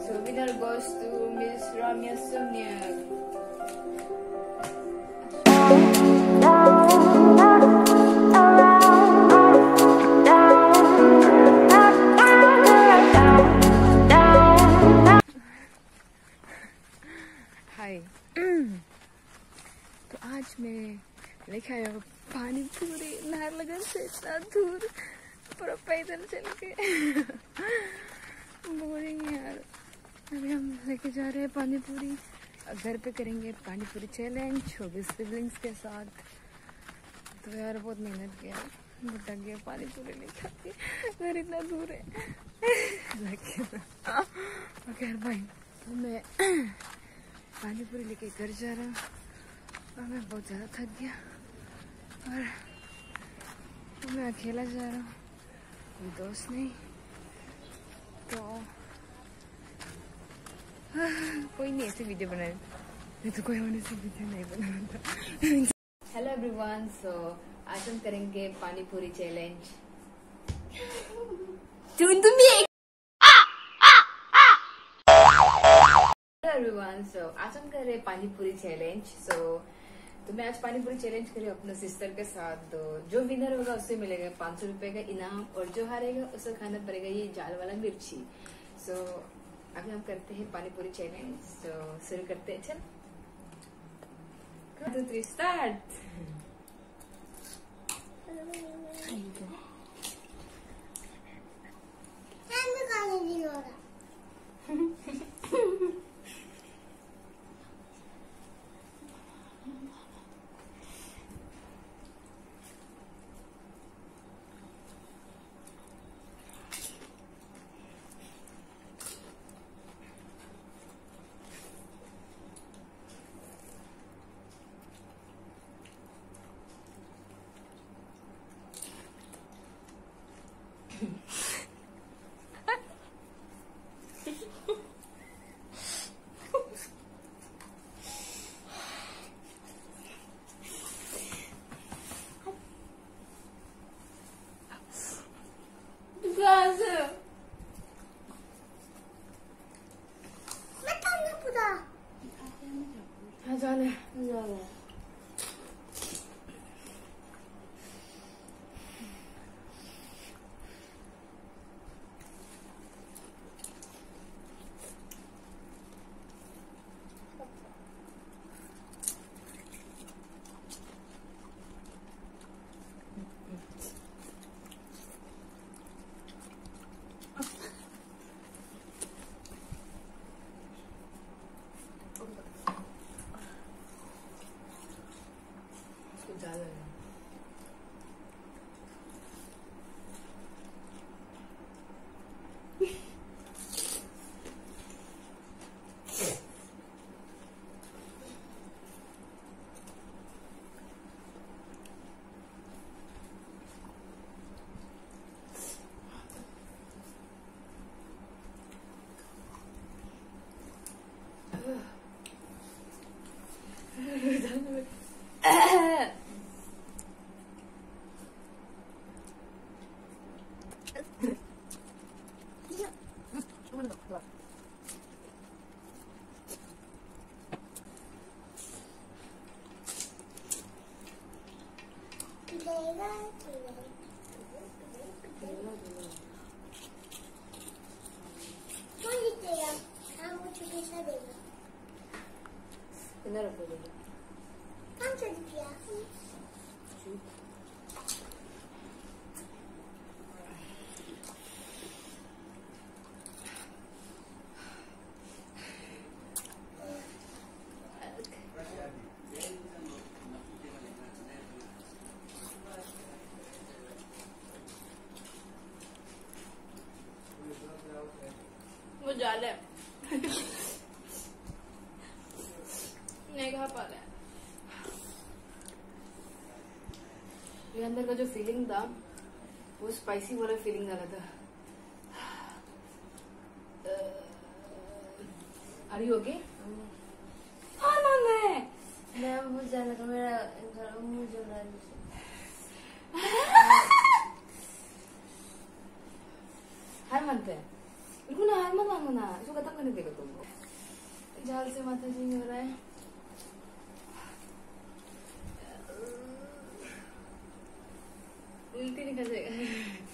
So winner goes to Miss Ramya Sumyak. हाय। तो आज मैं लेके आया हूँ पानी पूरी नाहरलगुन से इतना दूर पूरा पैदल चल के। बोरिंग यार। अभी हम लेके जा रहे हैं पानी पूरी। घर पे करेंगे पानी पूरी चैलेंज होगी सिबलिंग्स के साथ। तो यार बहुत मेहनत किया, भटक गया पानी पूरी लेके आके। घर इतना दूर है। ओके भाई, तो मैं पानी पूरी लेके घर जा रहा हूँ और मैं बहुत ज़्यादा थक गया और मैं अकेला जा रहा हूँ, कोई दोस्त नहीं। तो कोई नहीं ऐसे वीडियो बनाए, नहीं तो कोई होने से वीडियो नहीं बनाता। हेलो एवरीवन, सो आज हम करेंगे पानी पूरी चैलेंज। एवरीवन, सो आज हम कर रहे हैं पानी पूरी चैलेंज। तो मैं आज पानी पूरी चैलेंज कर रही हूँ अपने सिस्टर के साथ। तो जो विनर होगा उससे मिलेगा 500 रुपए का इनाम और जो हारेगा उसे खाना पड़ेगा ये जाल वाला मिर्ची। सो अभी हम करते हैं पानी पूरी चैलेंज। तो शुरू करते हैं, चल 1 2 3 स्टार्ट। वो जाले नहीं खा पा रहे। ये अंदर का जो फीलिंग था वो स्पाइसी वाला फीलिंग आ रहा था। Are you okay? हाँ ना मैं मुझे जाने का मेरा मुझे हर मंथ है देखो ना, हार मत मांगो ना, इसको खत्म करने देगा तुमको। झाल से माथा जी हो रहा है। उल्टी निकल जाएगा।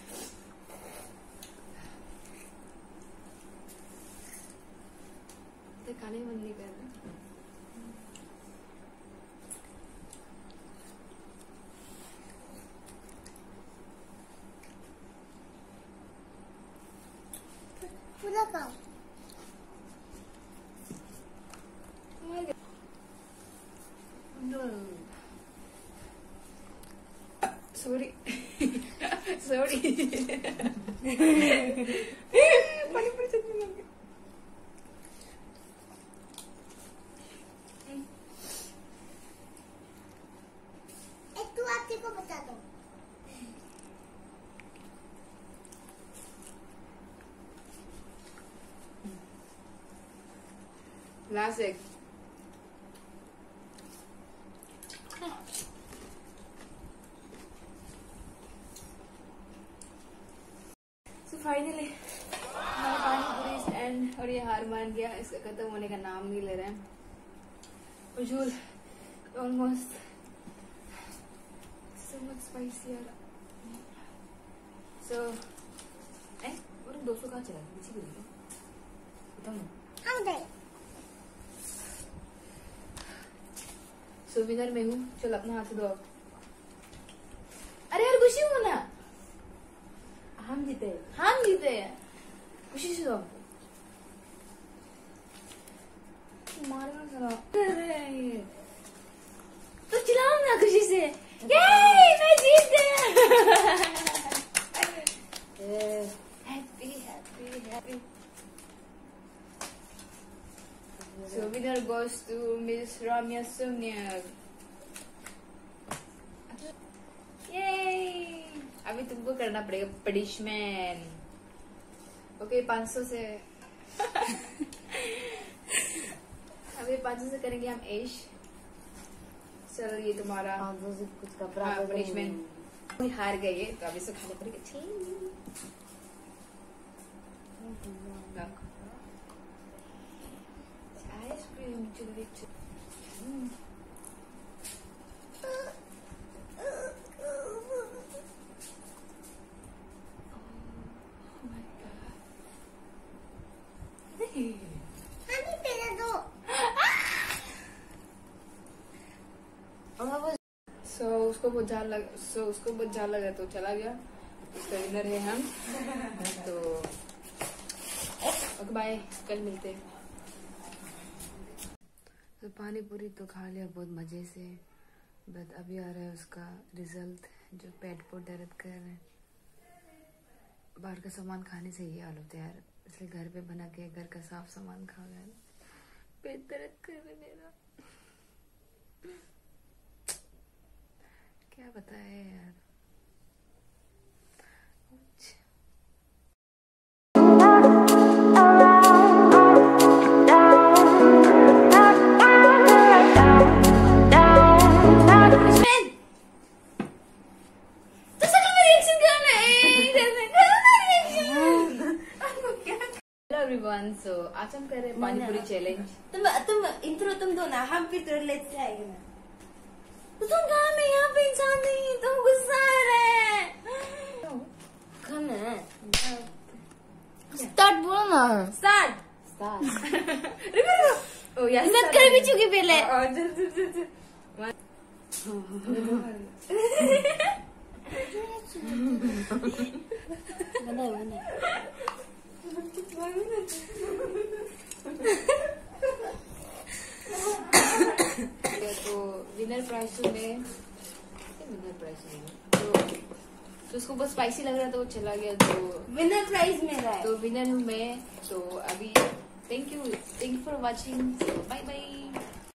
तो खाने मन नहीं कर रहा। पूरा खाओ। सॉरी सॉरी पानीपुरी चटनी लग गई। एक तू आते को बता दो। लास्ट एक। फाइनली हमारा पानीपुरी एंड, और ये हार मान गया, इसका खत्म होने का नाम नहीं ले रहा है। उजूल ऑलमोस्ट so much spicy यार। So और दोस्तों कहाँ चला गया? पीछे क्यों गया? बताओ ना। हम गए। So विनर मैं हूँ, चल अपना हाथ दो आप। अरे यार खुशी हो ना, हम जीते खुशी से दो। मारना चला तो चिल्लाओ ना खुशी से, ये मैं जीत गया। Happy happy happy. So winner goes to Miss Ramya Sumyak. Yay! अभी तुमको करना पड़ेगा पनिशमेंट। ओके 500 से अभी 500 से करेंगे हम ऐश। चलो ये तुम्हारा 500 से कुछ कपड़ा पनिशमेंट। हार गए तो अभी से खाने पड़ेगा। आइसक्रीम हमें पहले दो। उसको बहुत झाल लगा तो चला गया। उसका विनर है हम। तो ओके बाय, कल मिलते हैं। तो पानी पूरी तो खा लिया बहुत मजे से, बट अभी आ रहा है उसका रिजल्ट, जो पेट को दर्द कर रहे हैं। बाहर का सामान खाने से ये हाल होता है यार, इसलिए घर पे बना के घर का साफ सामान खा गया। पेट दर्द कर रहा है मेरा, क्या बताए यार। So, आज हम कर रहे हैं पानी पूरी चैलेंज। तुम इंट्रो तुम दो ना, हम फिर तो लेते आएंगे ना। तो तुम कहाँ नहीं, यहाँ पे इंसान नहीं, तुम गुस्सा आ रहे हैं। खाना स्टार्ट बोलो ना। स्टार्ट ओ यार मत कर भी चुकी पहले। बना तो विनर प्राइस में तो उसको बहुत स्पाइसी लग रहा था, वो चला गया। तो विनर प्राइज मेरा है। तो विनर हूँ मैं। तो अभी thank you for watching, bye bye.